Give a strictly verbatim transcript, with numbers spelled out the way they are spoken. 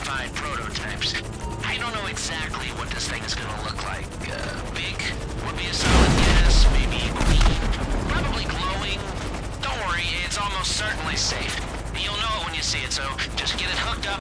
provide prototypes. I don't know exactly what this thing is gonna look like. Uh, big would be a solid yes, maybe green, probably glowing. Don't worry, it's almost certainly safe. You'll know it when you see it, so just get it hooked up.